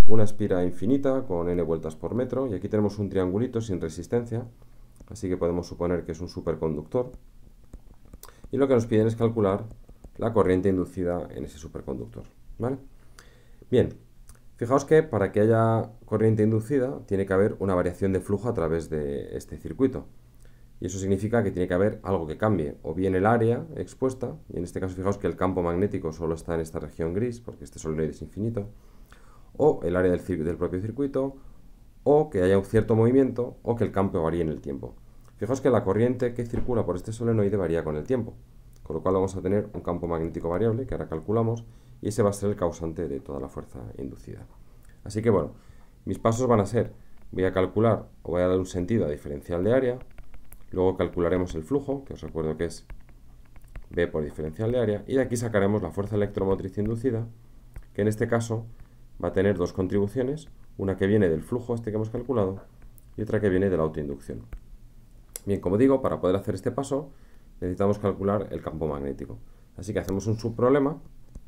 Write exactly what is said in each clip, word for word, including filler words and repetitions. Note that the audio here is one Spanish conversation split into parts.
una espira infinita con n vueltas por metro, y aquí tenemos un triangulito sin resistencia, así que podemos suponer que es un superconductor, y lo que nos piden es calcular la corriente inducida en ese superconductor, ¿vale? Bien, fijaos que para que haya corriente inducida tiene que haber una variación de flujo a través de este circuito, y eso significa que tiene que haber algo que cambie, o bien el área expuesta, y en este caso fijaos que el campo magnético solo está en esta región gris, porque este solenoide es infinito, o el área del, del propio circuito, o que haya un cierto movimiento, o que el campo varíe en el tiempo. Fijaos que la corriente que circula por este solenoide varía con el tiempo, con lo cual vamos a tener un campo magnético variable, que ahora calculamos, y ese va a ser el causante de toda la fuerza inducida. Así que bueno, mis pasos van a ser, voy a calcular, o voy a dar un sentido a diferencial de área, luego calcularemos el flujo, que os recuerdo que es B por diferencial de área, y de aquí sacaremos la fuerza electromotriz inducida, que en este caso va a tener dos contribuciones, una que viene del flujo este que hemos calculado y otra que viene de la autoinducción. Bien, como digo, para poder hacer este paso necesitamos calcular el campo magnético. Así que hacemos un subproblema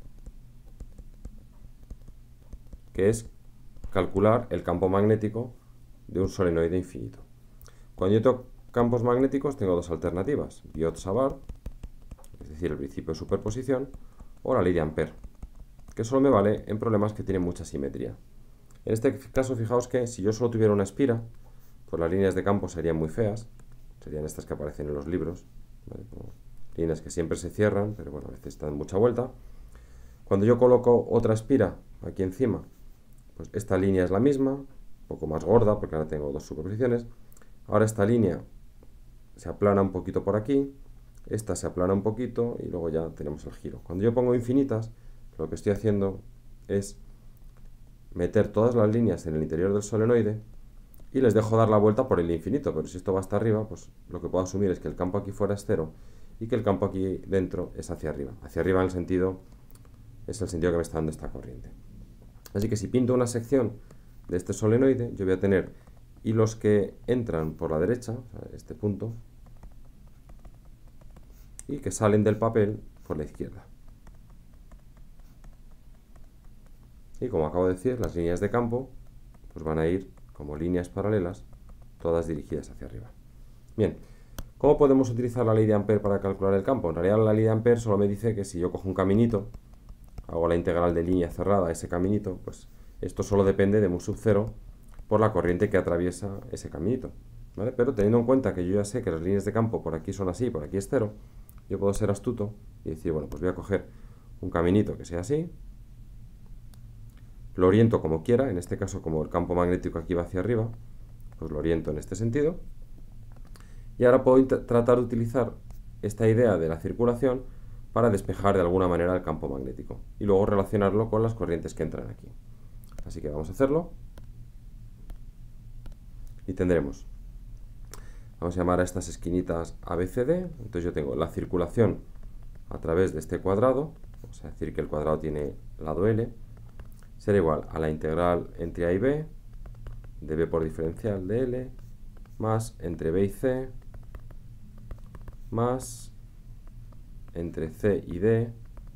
que es calcular el campo magnético de un solenoide infinito. Cuando yo tengo campos magnéticos tengo dos alternativas, Biot-Savart, es decir, el principio de superposición, o la ley de Ampère, que solo me vale en problemas que tienen mucha simetría. En este caso, fijaos que si yo solo tuviera una espira, pues las líneas de campo serían muy feas, serían estas que aparecen en los libros, ¿vale? Como líneas que siempre se cierran, pero bueno, a veces dan mucha vuelta. Cuando yo coloco otra espira aquí encima, pues esta línea es la misma, un poco más gorda, porque ahora tengo dos superposiciones. Ahora esta línea se aplana un poquito por aquí, esta se aplana un poquito y luego ya tenemos el giro. Cuando yo pongo infinitas, lo que estoy haciendo es meter todas las líneas en el interior del solenoide y les dejo dar la vuelta por el infinito, pero si esto va hasta arriba, pues lo que puedo asumir es que el campo aquí fuera es cero y que el campo aquí dentro es hacia arriba. Hacia arriba en el sentido, es el sentido que me está dando esta corriente. Así que si pinto una sección de este solenoide, yo voy a tener hilos que entran por la derecha, o sea, este punto, y que salen del papel por la izquierda. Y como acabo de decir, las líneas de campo pues van a ir como líneas paralelas, todas dirigidas hacia arriba. Bien, ¿cómo podemos utilizar la ley de Ampère para calcular el campo? En realidad la ley de Ampère solo me dice que si yo cojo un caminito, hago la integral de línea cerrada a ese caminito, pues esto solo depende de mu sub cero por la corriente que atraviesa ese caminito, ¿vale? Pero teniendo en cuenta que yo ya sé que las líneas de campo por aquí son así, por aquí es cero, yo puedo ser astuto y decir, bueno, pues voy a coger un caminito que sea así, lo oriento como quiera, en este caso como el campo magnético aquí va hacia arriba, pues lo oriento en este sentido, y ahora puedo tratar de utilizar esta idea de la circulación para despejar de alguna manera el campo magnético y luego relacionarlo con las corrientes que entran aquí. Así que vamos a hacerlo y tendremos, vamos a llamar a estas esquinitas A, B, C, D. Entonces yo tengo la circulación a través de este cuadrado, vamos a decir que el cuadrado tiene lado L, será igual a la integral entre A y B, de B por diferencial de L, más entre B y C, más entre C y D,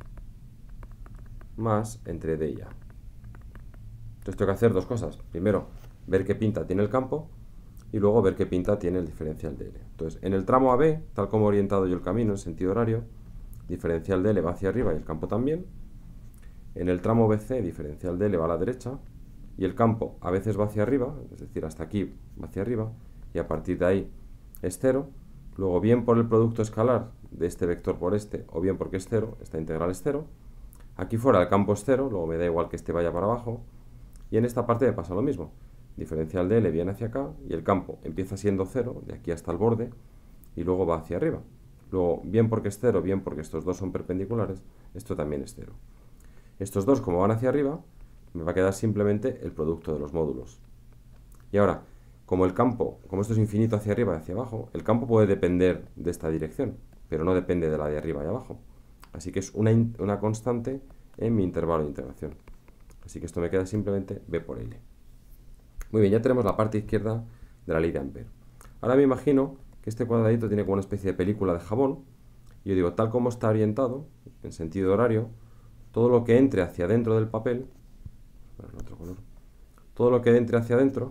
más entre D y A. Entonces tengo que hacer dos cosas. Primero, ver qué pinta tiene el campo, y luego ver qué pinta tiene el diferencial de L. Entonces, en el tramo A B, tal como he orientado yo el camino en sentido horario, diferencial de L va hacia arriba y el campo también. En el tramo B C, diferencial de L va a la derecha, y el campo a veces va hacia arriba, es decir, hasta aquí va hacia arriba, y a partir de ahí es cero. Luego, bien por el producto escalar de este vector por este, o bien porque es cero, esta integral es cero. Aquí fuera el campo es cero, luego me da igual que este vaya para abajo. Y en esta parte me pasa lo mismo. Diferencial de L viene hacia acá, y el campo empieza siendo cero, de aquí hasta el borde, y luego va hacia arriba. Luego, bien porque es cero, bien porque estos dos son perpendiculares, esto también es cero. Estos dos, como van hacia arriba, me va a quedar simplemente el producto de los módulos. Y ahora, como el campo, como esto es infinito hacia arriba y hacia abajo, el campo puede depender de esta dirección, pero no depende de la de arriba y abajo. Así que es una, una constante en mi intervalo de integración. Así que esto me queda simplemente B por L. Muy bien, ya tenemos la parte izquierda de la ley de Ampère. Ahora me imagino que este cuadradito tiene como una especie de película de jabón, y yo digo, tal como está orientado, en sentido horario, todo lo que entre hacia dentro del papel, para el otro color, todo lo que entre hacia adentro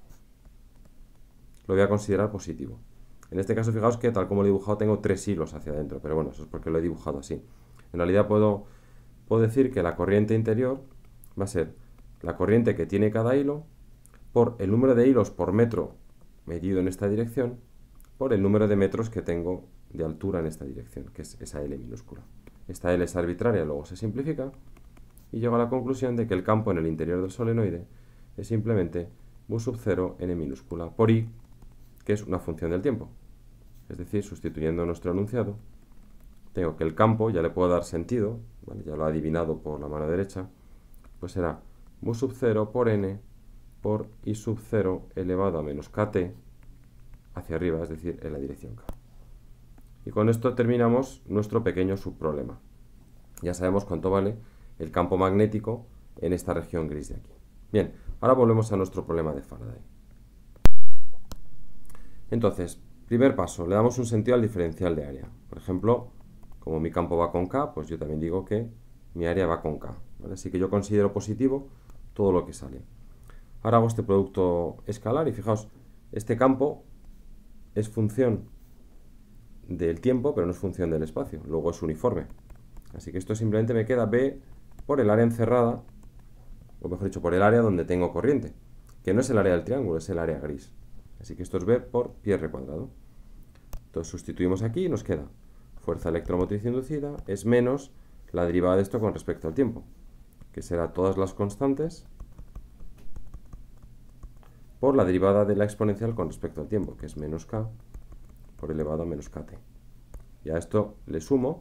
lo voy a considerar positivo. En este caso, fijaos que tal como lo he dibujado, tengo tres hilos hacia adentro, pero bueno, eso es porque lo he dibujado así. En realidad puedo, puedo decir que la corriente interior va a ser la corriente que tiene cada hilo por el número de hilos por metro medido en esta dirección por el número de metros que tengo de altura en esta dirección, que es esa L minúscula. Esta L es arbitraria, luego se simplifica y llego a la conclusión de que el campo en el interior del solenoide es simplemente mu sub cero n minúscula por I, que es una función del tiempo. Es decir, sustituyendo nuestro enunciado, tengo que el campo, ya le puedo dar sentido, ¿vale? Ya lo he adivinado por la mano derecha, pues será mu sub cero por n por I sub cero elevado a menos kt hacia arriba, es decir, en la dirección k. Y con esto terminamos nuestro pequeño subproblema. Ya sabemos cuánto vale el campo magnético en esta región gris de aquí. Bien, ahora volvemos a nuestro problema de Faraday. Entonces, primer paso, le damos un sentido al diferencial de área. Por ejemplo, como mi campo va con K, pues yo también digo que mi área va con K, ¿vale? Así que yo considero positivo todo lo que sale. Ahora hago este producto escalar y fijaos, este campo es función del tiempo, pero no es función del espacio. Luego es uniforme. Así que esto simplemente me queda B por el área encerrada, o mejor dicho, por el área donde tengo corriente, que no es el área del triángulo, es el área gris. Así que esto es B por pi r cuadrado. Entonces sustituimos aquí y nos queda fuerza electromotriz inducida es menos la derivada de esto con respecto al tiempo, que será todas las constantes por la derivada de la exponencial con respecto al tiempo, que es menos k por elevado a menos kt. Y a esto le sumo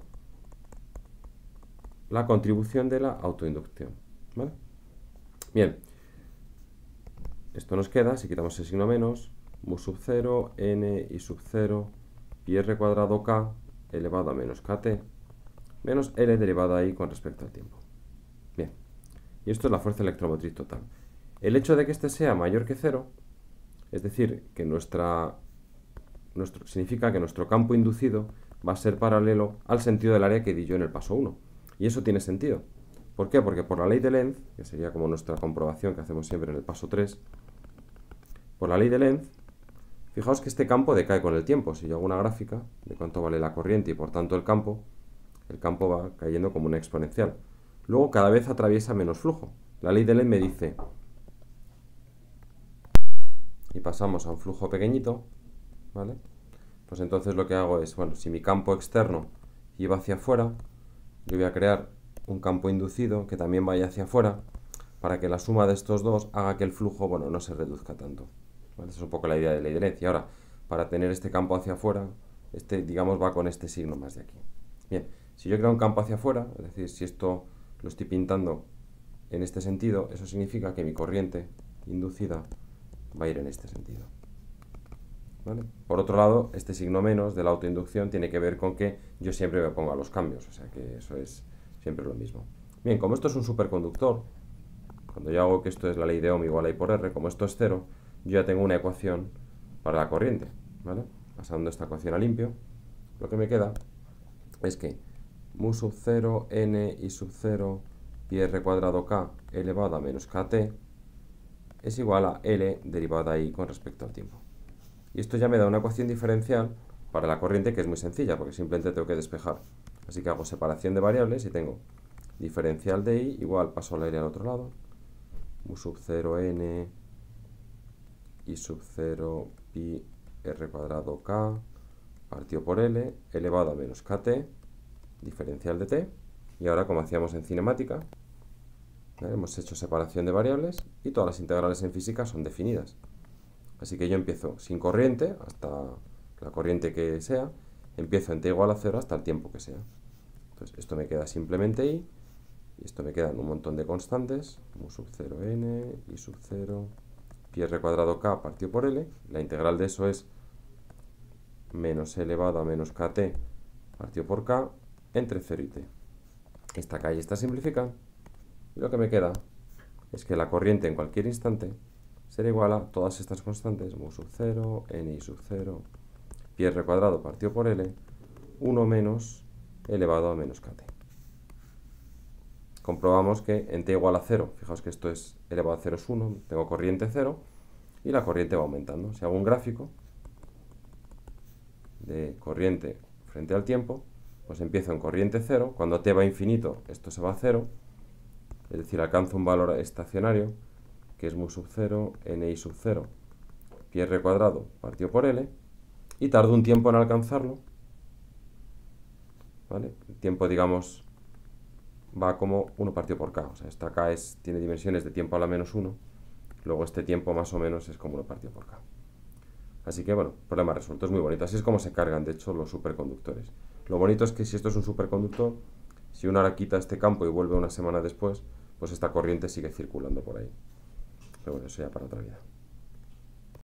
la contribución de la autoinducción, ¿vale? Bien, esto nos queda, si quitamos el signo menos, mu sub cero, n i sub cero, pi r cuadrado k elevado a menos kt, menos L derivada I con respecto al tiempo. Bien, y esto es la fuerza electromotriz total. El hecho de que este sea mayor que cero, es decir, que nuestra, nuestro, significa que nuestro campo inducido va a ser paralelo al sentido del área que di yo en el paso uno. Y eso tiene sentido. ¿Por qué? Porque por la ley de Lenz, que sería como nuestra comprobación que hacemos siempre en el paso tres, por la ley de Lenz, fijaos que este campo decae con el tiempo. Si yo hago una gráfica de cuánto vale la corriente y por tanto el campo, el campo va cayendo como una exponencial. Luego cada vez atraviesa menos flujo. La ley de Lenz me dice, y pasamos a un flujo pequeñito, ¿vale? Pues entonces lo que hago es, bueno, si mi campo externo iba hacia afuera, yo voy a crear un campo inducido que también vaya hacia afuera, para que la suma de estos dos haga que el flujo, bueno, no se reduzca tanto. ¿Vale? Esa es un poco la idea de ley de Lenz. Y ahora, para tener este campo hacia afuera, este, digamos, va con este signo más de aquí. Bien, si yo creo un campo hacia afuera, es decir, si esto lo estoy pintando en este sentido, eso significa que mi corriente inducida va a ir en este sentido. ¿Vale? Por otro lado, este signo menos de la autoinducción tiene que ver con que yo siempre me pongo a los cambios, o sea que eso es siempre lo mismo. Bien, como esto es un superconductor, cuando yo hago que esto es la ley de Ohm igual a I por R, como esto es cero, yo ya tengo una ecuación para la corriente, ¿vale? Pasando esta ecuación a limpio, lo que me queda es que mu sub cero n i sub cero pi r cuadrado k elevado a menos kt es igual a L derivada I con respecto al tiempo. Y esto ya me da una ecuación diferencial para la corriente que es muy sencilla, porque simplemente tengo que despejar. Así que hago separación de variables y tengo diferencial de I igual, paso al aire al otro lado, mu sub cero n I sub cero pi r cuadrado k partido por L elevado a menos kt, diferencial de t. Y ahora, como hacíamos en cinemática, ¿vale? Hemos hecho separación de variables y todas las integrales en física son definidas. Así que yo empiezo sin corriente, hasta la corriente que sea, empiezo en t igual a cero hasta el tiempo que sea. Entonces esto me queda simplemente I, y esto me quedan un montón de constantes, mu sub cero n, I sub cero, pi r cuadrado k partido por L, la integral de eso es menos elevado a menos kt partido por k entre cero y t. Esta k y esta simplifican, y lo que me queda es que la corriente en cualquier instante será igual a todas estas constantes, mu sub cero, n i sub cero, pi r cuadrado partido por L, uno menos elevado a menos kt. comprobamos que en t igual a cero, fijaos que esto es elevado a cero es uno, tengo corriente cero, y la corriente va aumentando. Si hago un gráfico de corriente frente al tiempo, pues empiezo en corriente cero, cuando t va a infinito, esto se va a cero, es decir, alcanzo un valor estacionario, que es mu sub cero, ni sub cero, pi r cuadrado partido por L, y tardo un tiempo en alcanzarlo, ¿vale? El tiempo, digamos, va como uno partido por k, o sea, esta k es, tiene dimensiones de tiempo a la menos uno, luego este tiempo más o menos es como uno partido por k. Así que, bueno, problema resuelto, es muy bonito. Así es como se cargan, de hecho, los superconductores. Lo bonito es que si esto es un superconductor, si uno ahora quita este campo y vuelve una semana después, pues esta corriente sigue circulando por ahí. Pero bueno, eso ya para otra vida.